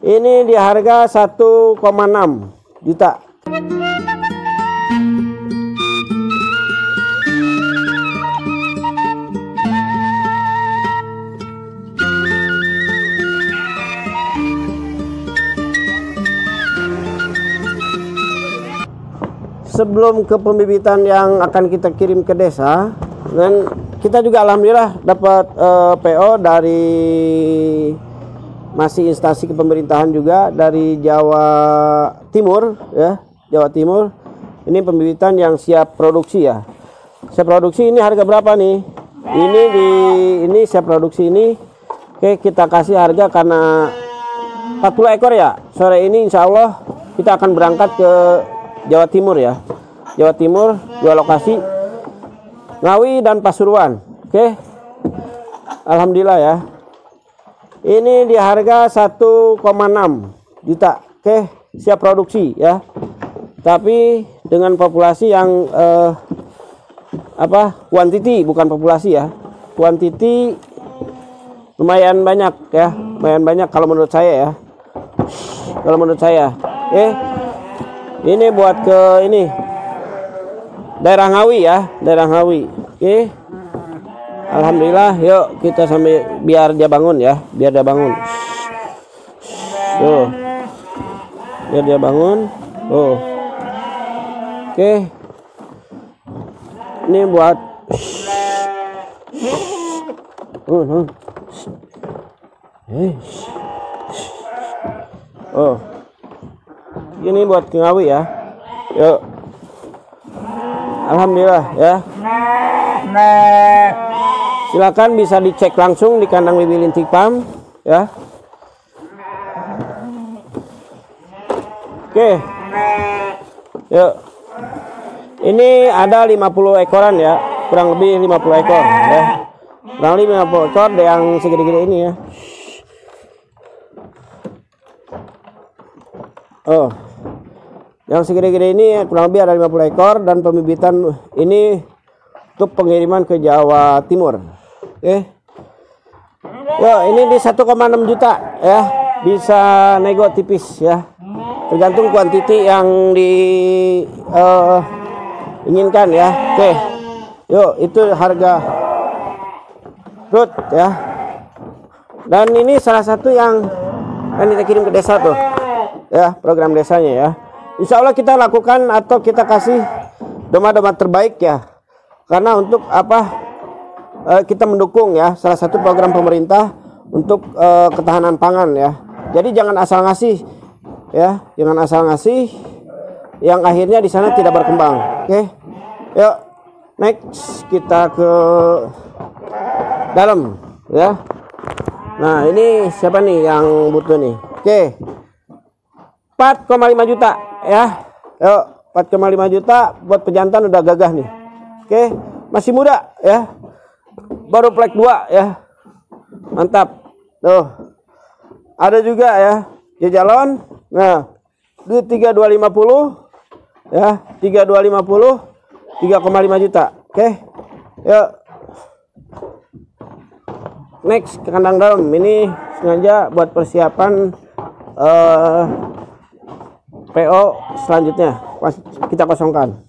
Ini di harga 1,6 juta. Sebelum ke pembibitan yang akan kita kirim ke desa, dan kita juga alhamdulillah dapat PO dari masih instansi kepemerintahan juga dari Jawa Timur ya, Jawa Timur. Ini pembibitan yang siap produksi ya. Siap produksi ini harga berapa nih? Ini siap produksi ini. Oke, kita kasih harga karena 40 ekor ya. Sore ini insya Allah kita akan berangkat ke Jawa Timur ya. Jawa Timur 2 lokasi, Ngawi dan Pasuruan. Oke. Alhamdulillah ya. Ini di harga 1,6 juta. Oke, siap produksi ya. Tapi dengan populasi yang kuantiti bukan populasi ya. Kuantiti lumayan banyak ya. Lumayan banyak kalau menurut saya ya. Kalau menurut saya. Ini buat ke ini daerah Ngawi ya, daerah Ngawi. Oke. Alhamdulillah, yuk kita sampai biar dia bangun ya, biar dia bangun. Tuh. Biar dia bangun. Tuh. Oke. Ini buat ini buat ke Ngawi ya. Yuk. Alhamdulillah ya. Silakan bisa dicek langsung di kandang Bibi Lintik Farm ya. Oke. Yuk. Ini ada 50 ekoran ya, kurang lebih 50 ekor ya. Kurang lebih 50 ekor yang segede-gede ini ya. Yang segede-gede ini kurang lebih ada 50 ekor dan pembibitan ini untuk pengiriman ke Jawa Timur. Oke. Yo, ini di 1,6 juta ya. Bisa nego tipis ya. Tergantung kuantiti yang diinginkan ya. Oke. Yuk, itu harga root ya. Dan ini salah satu yang akan kita kirim ke desa tuh. Ya, program desanya ya. Insya Allah kita lakukan atau kita kasih domba-domba terbaik ya. Karena untuk apa? Kita mendukung ya salah satu program pemerintah untuk ketahanan pangan ya. Jadi jangan asal ngasih ya, jangan asal ngasih yang akhirnya di sana tidak berkembang. Oke. Yuk, next kita ke dalam ya. Nah, ini siapa nih yang butuh nih? Oke. 4,5 juta ya. Yuk, 4,5 juta buat pejantan udah gagah nih. Oke, masih muda ya. Baru plek 2 ya. Mantap. Tuh. Ada juga ya, jejalon. Nah, di 3250 ya, 3250 3,5 juta. Oke. Yuk. Next ke kandang dalam. Ini sengaja buat persiapan PO selanjutnya kita kosongkan.